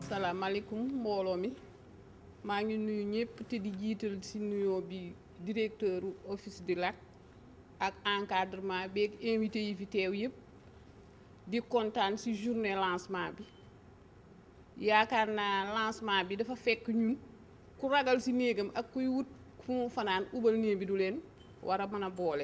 salaamaaleykum mbooloo mi maa ngi nuyu ñëpp te di jiital ci nuyoo bi directeur office du lac ak encadrement beeg invité yi fi teew yëpp di kontaan ci journée lancement bi yaakaar naa lancement bi dafa fekk ñun ku ragal ci néegam ak kuy wut fu mu fanaan ubal néeg bi du leen war a mën a boole.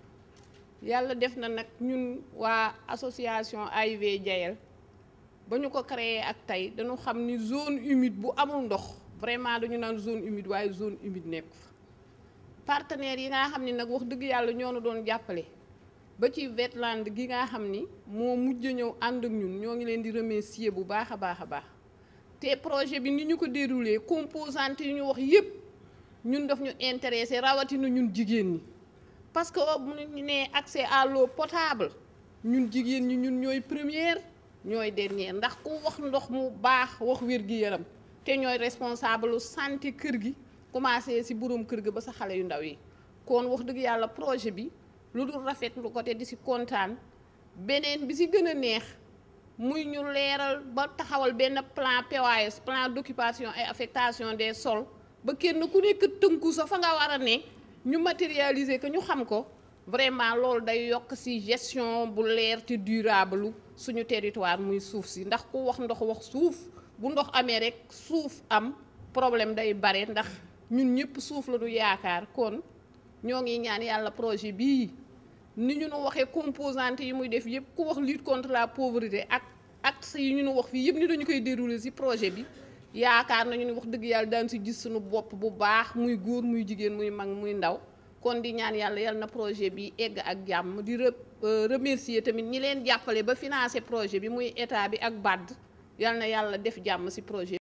yàlla def na nag ñun waa association AIV Jayel ba ñu ko créé ak tey dañu xam ni zone humide bu amul ndox vraiment dañu naan zone humide waaye zone humide nekk fa. partenaires yi nga xam ni nag wax dëgg yàlla ñoo nu doon jàppale ba ci wetland gi nga xam ni moo mujj ñëw ànd ak ñun ñoo ngi leen di remercier bu baax a baax a baax te projet bi ni ñu ko déroulé composante yi ñu wax yépp ñun daf ñu intéressé rawatina ñun jigéen ñi. parce que bu ñu nee accès à l'eau potable ñun jigéen ñi ñun ñooy première ñooy dernière ndax ku wax ndox mu baax wax wér-gi-yaram te ñooy responsable santé kër gi commencé ci borom kër gi ba sa xale yu ndaw yi. kon wax dëgg yàlla projet bi lu dul rafetlu ko te di ci kontaan beneen bi ci gën a neex muy ñu leeral ba taxawal benn plan PAS plan d'occupation et affectation des sols ba kenn ku nekk tënku sa fa nga war a ne. ñu matérialiser que ñu xam ko vraiment loolu day yokk ci gestion bu leer te durable suñu territoire muy suuf si ndax ku wax ndox wax suuf bu ndox amee rek suuf am problème day bare ndax ñun ñëpp suuf la du yaakaar kon ñoo ngi ñaan yàlla projet bii ni ñu nu waxee composante yi muy def yëpp ku wax lutte contre la pauvreté ak actes yi ñu nu wax fii yëpp ni dañu koy dérouler ci projet bi. yaakaar nañu ni wax dëgg yàlla daan ci gis suñu bopp bu baax muy góor muy jigéen muy mag muy ndaw kon di ñaan yàlla na projet bi egg ak jàmm di remercier tamit ñi leen jàppale ba financer projet bi muy état bi ak BAD yal na yàlla def jàmm ci projet